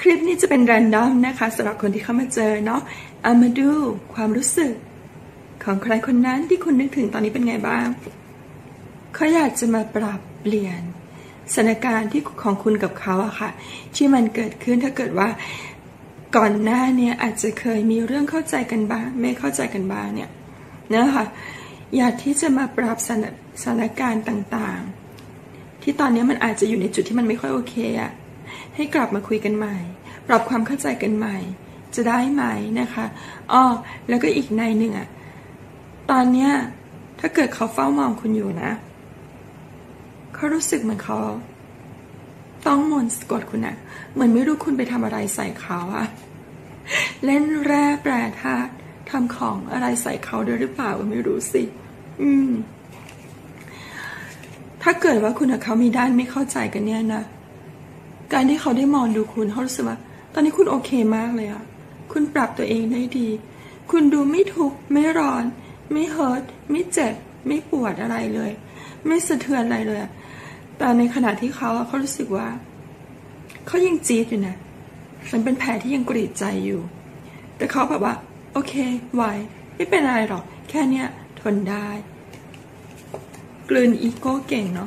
คลิปนี้จะเป็นแรนดอมนะคะสำหรับคนที่เข้ามาเจอเนาะเอามาดูความรู้สึกของใครคนนั้นที่คุณนึกถึงตอนนี้เป็นไงบ้างเขาอยากจะมาปรับเปลี่ยนสถานการณ์ที่ของคุณกับเขาอะค่ะที่มันเกิดขึ้นถ้าเกิดว่าก่อนหน้านี้อาจจะเคยมีเรื่องเข้าใจกันบ้างไม่เข้าใจกันบ้างเนี่ยนะคะอยากที่จะมาปรับสถานการณ์ต่างๆที่ตอนนี้มันอาจจะอยู่ในจุดที่มันไม่ค่อยโอเคอะให้กลับมาคุยกันใหม่ปรับความเข้าใจกันใหม่จะได้ไหมนะคะแล้วก็อีกในหนึ่งอะตอนเนี้ยถ้าเกิดเขาเฝ้ามองคุณอยู่นะเขารู้สึกเหมือนเขาต้องมนต์สะกดคุณนะเหมือนไม่รู้คุณไปทำอะไรใส่เขาอะเล่นแร่แปรธาตุทำของอะไรใส่เขาด้วยหรือเปล่าไม่รู้สิถ้าเกิดว่าคุณกับเขามีด้านไม่เข้าใจกันเนี่ยนะการที่เขาได้มองดูคุณเขารู้สึกว่าตอนนี้คุณโอเคมากเลยอะคุณปรับตัวเองได้ดีคุณดูไม่ทุกข์ไม่ร้อนไม่เฮิร์ตไม่เจ็บไม่ปวดอะไรเลยไม่สะเทือนอะไรเลยแต่ในขณะที่เขารู้สึกว่าเขายังจี๊ดอยู่นะมันเป็นแผลที่ยังกรีดใจอยู่แต่เขาแบบว่าโอเคไหวไม่เป็นอะไรหรอกแค่เนี้ยทนได้กลืนอีโก้เก่งเนาะ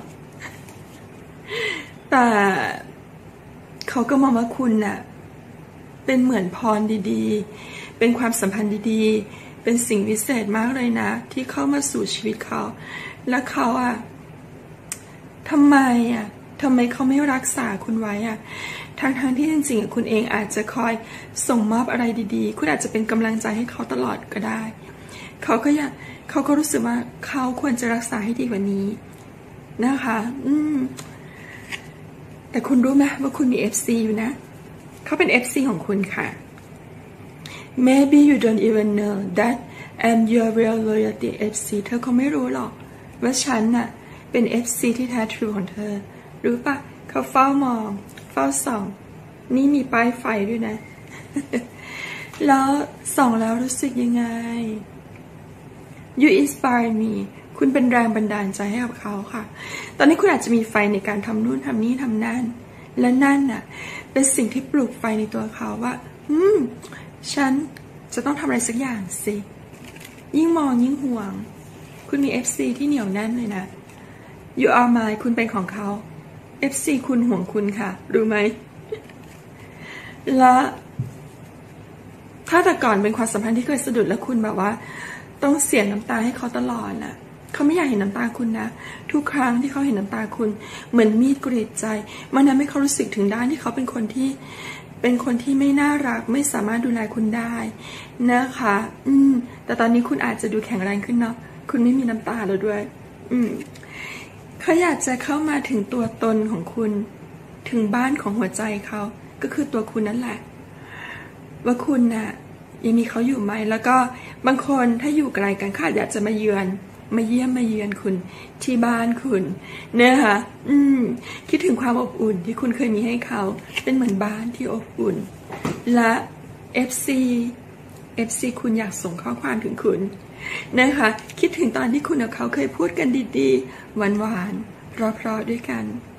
แต่เขาก็มองว่าคุณน่ะเป็นเหมือนพรดีๆเป็นความสัมพันธ์ดีๆเป็นสิ่งวิเศษมากเลยนะที่เข้ามาสู่ชีวิตเขาและเขาทำไมเขาไม่รักษาคุณไว้ทั้งที่จริงๆคุณเองอาจจะคอยส่งมอบอะไรดีๆคุณอาจจะเป็นกำลังใจให้เขาตลอดก็ได้เขาก็รู้สึกว่าเขาควรจะรักษาให้ดีกว่านี้นะคะแต่คุณรู้ไหมว่าคุณมี FC อยู่นะเขาเป็น FC ของคุณค่ะ Maybe you don't even know that I'm your real loyalty FC เธอคงไม่รู้หรอกว่าฉันน่ะเป็น FC ที่แท้ทรูของเธอรู้ปะเขาเฝ้ามองเฝ้าส่องนี่มีป้ายไฟด้วยนะ แล้วส่องแล้วรู้สึกยังไง You inspire me คุณเป็นแรงบันดาลใจให้กับเขาค่ะตอนนี้คุณอาจจะมีไฟในการทำนู่นทำนี่ทำนั่นและนั่นน่ะเป็นสิ่งที่ปลูกไฟในตัวเขาว่าฉันจะต้องทำอะไรสักอย่างสิยิ่งมองยิ่งห่วงคุณมี FC ที่เหนียวแน่นเลยนะ You are mine คุณเป็นของเขา FC คุณห่วงคุณค่ะรู้ไหม และถ้าแต่ก่อนเป็นความสัมพันธ์ที่เคยสะดุดแล้วคุณแบบว่าต้องเสียน้ำตาให้เขาตลอดน่ะเขาไม่อยากเห็นน้ำตาคุณนะทุกครั้งที่เขาเห็นน้ำตาคุณเหมือนมีดกรีดใจมันทำให้เขารู้สึกถึงด้านที่เขาเป็นคนที่ไม่น่ารักไม่สามารถดูแลคุณได้นะคะแต่ตอนนี้คุณอาจจะดูแข็งแรงขึ้นเนาะคุณไม่มีน้ำตาแล้วด้วยเขาอยากจะเข้ามาถึงตัวตนของคุณถึงบ้านของหัวใจเขาก็คือตัวคุณนั่นแหละว่าคุณน่ะยังมีเขาอยู่ไหมแล้วก็บางคนถ้าอยู่ไกลกันค่ะอยากจะมาเยือนมาเยี่ยมมาเยือนคุณที่บ้านคุณนะคะคิดถึงความอบอุ่นที่คุณเคยมีให้เขาเป็นเหมือนบ้านที่อบอุ่นและ FC คุณอยากส่งข้อความถึงคุณนะคะคิดถึงตอนที่คุณกับเขาเคยพูดกันดีๆหวานๆเพราะๆด้วยกัน